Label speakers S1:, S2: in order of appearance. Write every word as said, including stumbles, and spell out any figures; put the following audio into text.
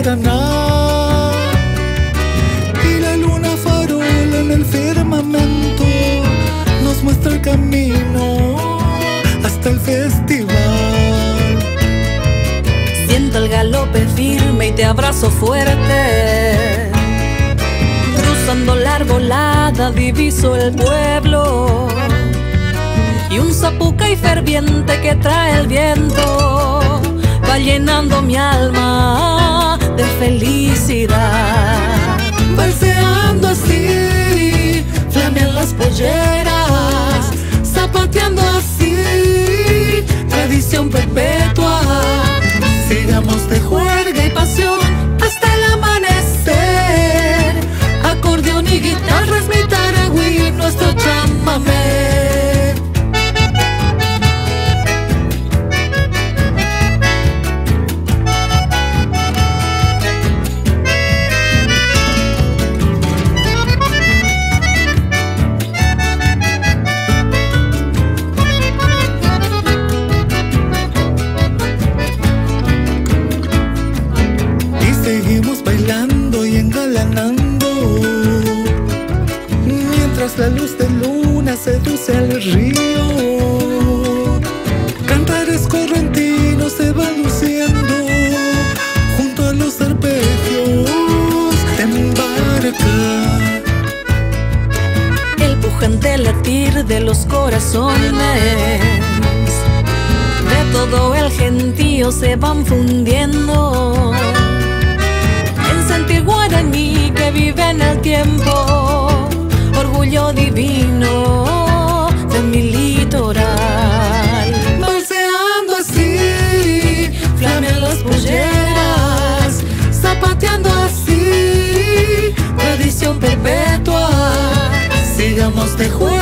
S1: Paraná. Y la luna farola en el firmamento nos muestra el camino hasta el festival.
S2: Siento el galope firme y te abrazo fuerte. Cruzando la arbolada diviso el pueblo y un zapucay ferviente que trae el viento va llenando mi alma de felicidad.
S1: Balseando así, flamean las polleras, zapateando así, tradición perpetua. Sigamos de juerga y pasión hasta el amanecer. Acordeón y guitarra es mi taragüí, nuestro chamamé. Bailando y engalanando, mientras la luz de luna seduce al río. Cantares correntinos se van luciendo junto a los arpegios en barca.
S2: El pujante latir de los corazones de todo el gentío se van fundiendo en sentir guaraní que vive en el tiempo, orgullo divino de mi litoral.
S1: Balseando así, flamean las polleras, zapateando así, tradición perpetua. Sigamos de juego